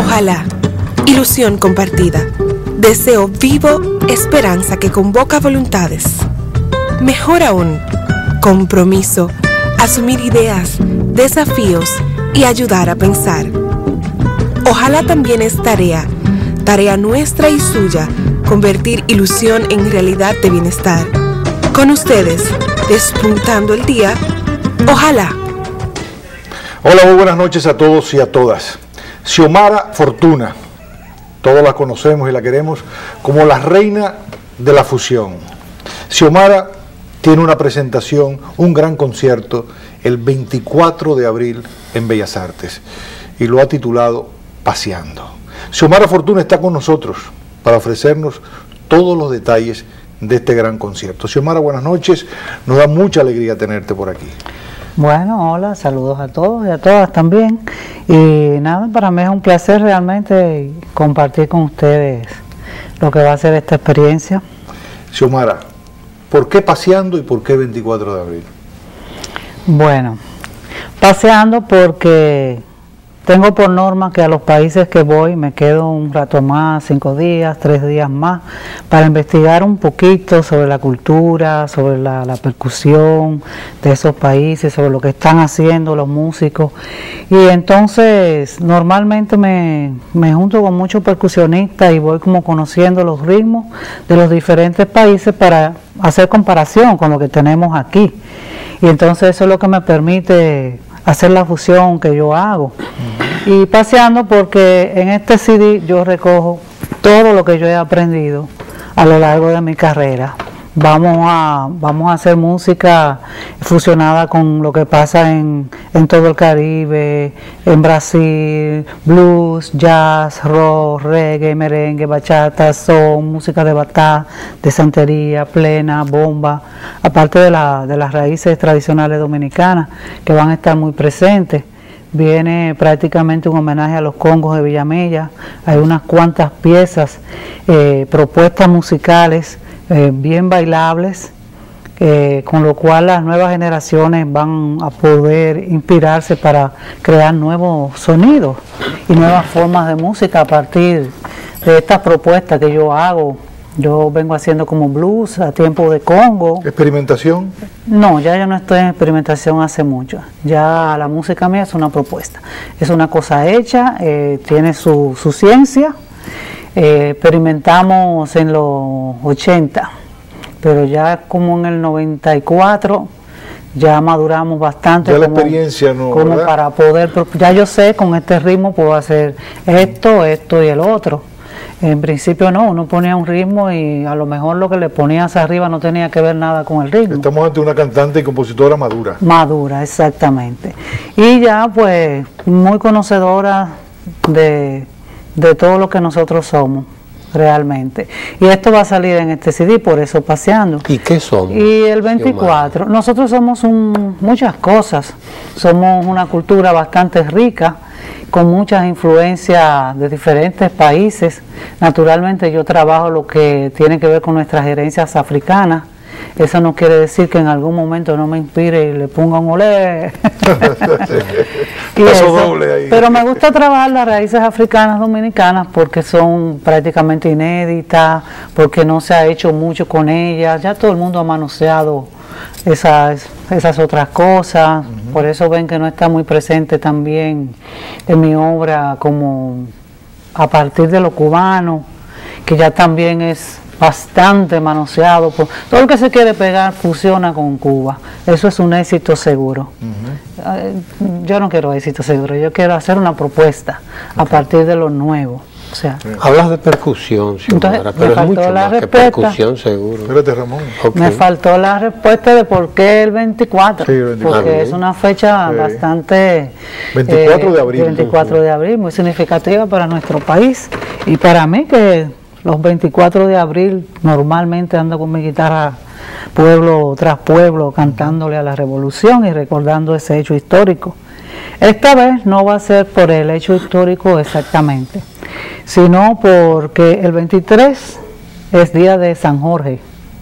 Ojalá, ilusión compartida, deseo vivo, esperanza que convoca voluntades. Mejor aún, compromiso, asumir ideas, desafíos y ayudar a pensar. Ojalá también es tarea nuestra y suya, convertir ilusión en realidad de bienestar. Con ustedes, despuntando el día, ojalá. Hola, muy buenas noches a todos y a todas. Xiomara Fortuna, todos la conocemos y la queremos como la reina de la fusión. Xiomara tiene una presentación, un gran concierto, el 24 de abril en Bellas Artes, y lo ha titulado Paseando. Xiomara Fortuna está con nosotros para ofrecernos todos los detalles de este gran concierto. Xiomara, buenas noches, nos da mucha alegría tenerte por aquí. Bueno, hola, saludos a todos y a todas también. Y nada, para mí es un placer realmente compartir con ustedes lo que va a ser esta experiencia. Xiomara, ¿por qué Paseando y por qué 24 de abril? Bueno, paseando porque tengo por norma que a los países que voy me quedo un rato más, 5 días, 3 días más, para investigar un poquito sobre la cultura, sobre la percusión de esos países, sobre lo que están haciendo los músicos. Y entonces normalmente me junto con muchos percusionistas y voy como conociendo los ritmos de los diferentes países para hacer comparación con lo que tenemos aquí. Y entonces eso es lo que me permite hacer la fusión que yo hago. Y paseando porque en este CD yo recojo todo lo que yo he aprendido a lo largo de mi carrera. Vamos a hacer música fusionada con lo que pasa en todo el Caribe, en Brasil, blues, jazz, rock, reggae, merengue, bachata, son, música de batá, de santería, plena, bomba, aparte de las raíces tradicionales dominicanas que van a estar muy presentes. Viene prácticamente un homenaje a los congos de Villamella, hay unas cuantas piezas, propuestas musicales, bien bailables, con lo cual las nuevas generaciones van a poder inspirarse para crear nuevos sonidos y nuevas formas de música a partir de estas propuestas que yo hago. Yo vengo haciendo como blues a tiempo de Congo. ¿Experimentación? No, ya yo no estoy en experimentación hace mucho. Ya la música mía es una propuesta. Es una cosa hecha, tiene su ciencia. Experimentamos en los 80, pero ya como en el 94 ya maduramos bastante. Ya como, la experiencia no, como ¿verdad? Para poder, ya yo sé con este ritmo puedo hacer esto y el otro. En principio no, uno ponía un ritmo y a lo mejor lo que le ponías arriba no tenía que ver nada con el ritmo. Estamos ante una cantante y compositora madura. Madura, exactamente. Y ya pues muy conocedora de todo lo que nosotros somos realmente. Y esto va a salir en este CD, por eso Paseando. ¿Y qué somos? Y el 24, nosotros somos muchas cosas. Somos una cultura bastante rica, con muchas influencias de diferentes países. Naturalmente yo trabajo lo que tiene que ver con nuestras herencias africanas. Eso no quiere decir que en algún momento no me inspire y le ponga un olé. Doble ahí. Pero me gusta trabajar las raíces africanas dominicanas porque son prácticamente inéditas, porque no se ha hecho mucho con ellas. Ya todo el mundo ha manoseado esas otras cosas. Por eso ven que no está muy presente también en mi obra como a partir de lo cubano, que ya también es bastante manoseado. Todo lo que se quiere pegar fusiona con Cuba. Eso es un éxito seguro. Yo no quiero éxito seguro, yo quiero hacer una propuesta a partir de lo nuevo. O sea, hablas de percusión, Xiomara, pero es mucho más que percusión, seguro. Espérate, Ramón. Okay. Me faltó la respuesta de por qué el 24, sí, el 24. Porque es una fecha bastante... 24 de abril. 24 de abril, muy significativa para nuestro país. Y para mí que los 24 de abril normalmente ando con mi guitarra pueblo tras pueblo cantándole a la revolución y recordando ese hecho histórico. Esta vez no va a ser por el hecho histórico exactamente, sino porque el 23 es día de San Jorge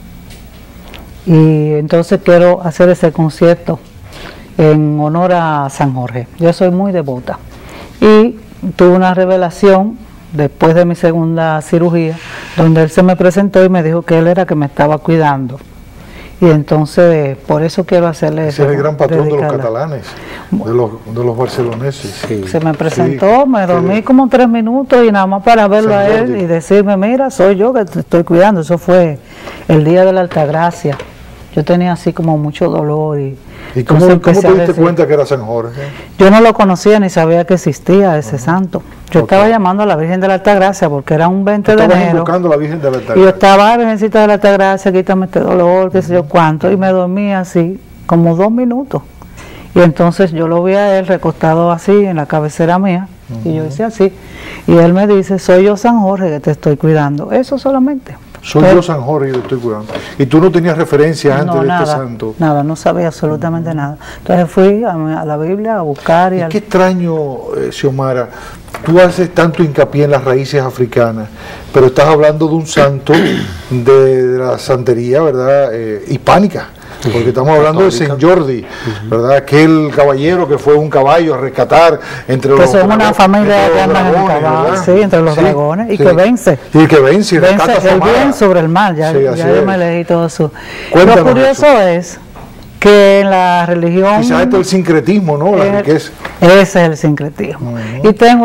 y entonces quiero hacer ese concierto en honor a San Jorge. Yo soy muy devota y tuve una revelación después de mi segunda cirugía, donde él se me presentó y me dijo que él era que me estaba cuidando. Y entonces, por eso quiero hacerle eso. Ese es el gran patrón de los catalanes, de los barceloneses. Sí. Se me presentó, me dormí como 3 minutos y nada más para verlo a él y decirme, mira, soy yo que te estoy cuidando. Eso fue el día de la Altagracia. Yo tenía así como mucho dolor. ¿Y cómo te diste cuenta que era San Jorge? Yo no lo conocía ni sabía que existía ese santo. Yo estaba llamando a la Virgen de la Altagracia porque era un 20 de enero. Estabas invocando a la Virgen de la Altagracia. Y yo estaba, Virgencita de la Altagracia, quítame este dolor, qué sé yo cuánto. Y me dormí así, como 2 minutos. Y entonces yo lo vi a él recostado así en la cabecera mía. Y yo hice así. Y él me dice, soy yo San Jorge que te estoy cuidando. Eso solamente. Soy yo San Jorge y te estoy cuidando. ¿Y tú no tenías referencia antes de este santo? Nada, no sabía absolutamente nada. Entonces fui a la Biblia a buscar. Qué extraño, Xiomara, tú haces tanto hincapié en las raíces africanas, pero estás hablando de un santo de la santería, ¿verdad?, hispánica. Porque estamos hablando de Saint Jordi, ¿verdad? Aquel caballero que fue un caballo a rescatar entre los dragones. Que son una familia que andan en caballo, sí, entre los dragones, y que vence. Y que vence y rescata el bien sobre el mal, ya yo me leí todo eso. Lo curioso es que en la religión... Quizás esto es el sincretismo, ¿no? Ese es el sincretismo. Y tengo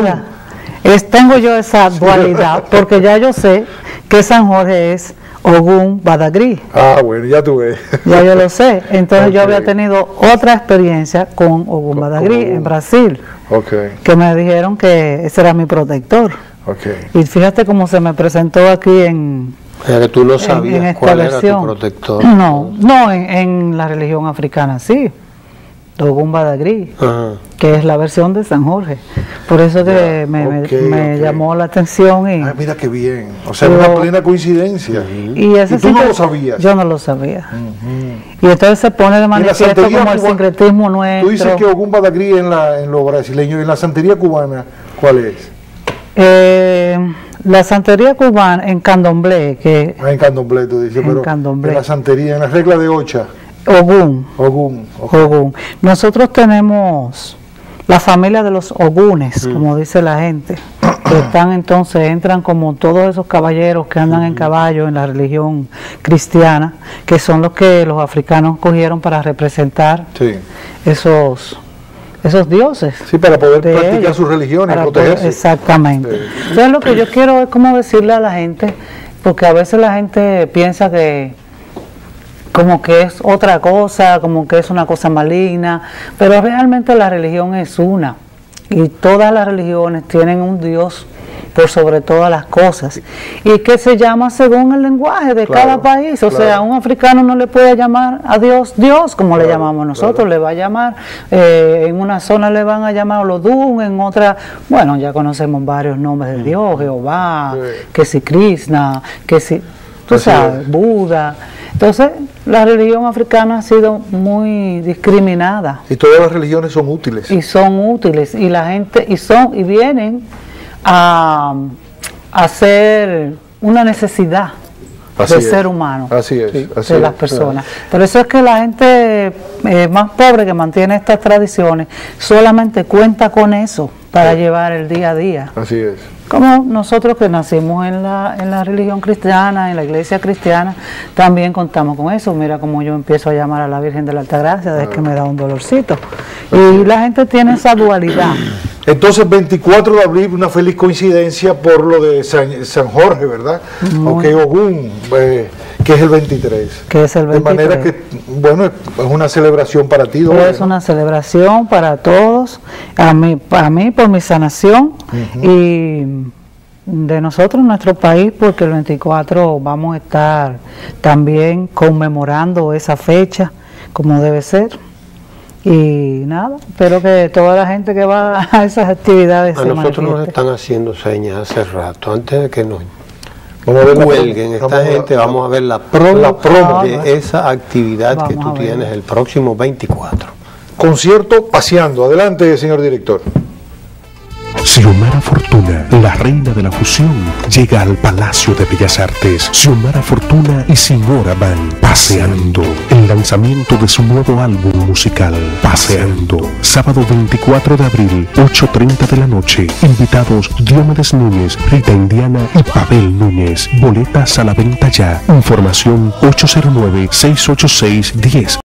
yo esa dualidad, porque ya yo sé que San Jorge es Ogún Badagry. Ah, bueno, ya tú ves. Ya yo lo sé. Entonces yo había tenido otra experiencia con Ogún Badagry en Brasil. Que me dijeron que ese era mi protector. Y fíjate cómo se me presentó aquí en... que tú no sabías cuál era tu protector. No, en la religión africana sí. Ogún Badagry, que es la versión de San Jorge. Por eso que me llamó la atención. Y mira qué bien. O sea, una plena coincidencia. Y tú no lo sabías. Yo no lo sabía. Y entonces se pone de manifiesto como el sincretismo nuestro. Tú dices que Ogún Badagry en lo brasileño, y en la santería cubana, ¿cuál es? La santería cubana en candomblé. En candomblé, tú dices, pero en la santería, en la regla de Ocha. Ogún. Nosotros tenemos la familia de los Ogunes, como dice la gente, que entran como todos esos caballeros que andan en caballo en la religión cristiana, que son los que los africanos cogieron para representar esos dioses. Sí, para poder practicar sus religiones, protegerse. Exactamente. Entonces lo que yo quiero es como decirle a la gente, porque a veces la gente piensa que como que es otra cosa, como que es una cosa maligna, pero realmente la religión es una, y todas las religiones tienen un Dios por sobre todas las cosas, y que se llama según el lenguaje de cada país. O sea, un africano no le puede llamar a Dios Dios como le llamamos nosotros, le va a llamar, en una zona le van a llamar Olodum, en otra, bueno, ya conocemos varios nombres de Dios, Jehová, que si Krishna, que si, tú sabes, Buda. Entonces, la religión africana ha sido muy discriminada. Y todas las religiones son útiles. Y son útiles, y la gente, y vienen a ser una necesidad del ser humano. Así es. De las personas. Por eso es que la gente más pobre que mantiene estas tradiciones solamente cuenta con eso para llevar el día a día. Así es. Como nosotros que nacimos en la religión cristiana, en la iglesia cristiana, también contamos con eso. Mira cómo yo empiezo a llamar a la Virgen de la Altagracia desde que me da un dolorcito. Y la gente tiene esa dualidad. Entonces, 24 de abril, una feliz coincidencia por lo de San Jorge, ¿verdad? Ogún, que es el 23. Que es el 23. De manera que, bueno, es una celebración para ti. Es una celebración para todos, a mí por mi sanación, y de nosotros, nuestro país, porque el 24 vamos a estar también conmemorando esa fecha, como debe ser. Y nada, espero que toda la gente que va a esas actividades a nosotros nos están haciendo señas hace rato, antes de que nos cuelguen esta gente, vamos a ver la promo de esa actividad que tú tienes el próximo 24. Concierto Paseando. Adelante, señor director. Xiomara Fortuna, la reina de la fusión, llega al Palacio de Bellas Artes. Xiomara Fortuna y Simora van paseando. El lanzamiento de su nuevo álbum musical, Paseando. Sábado 24 de abril, 8:30 de la noche. Invitados Diomedes Núñez, Rita Indiana y Pavel Núñez. Boletas a la venta ya. Información 809-686-10.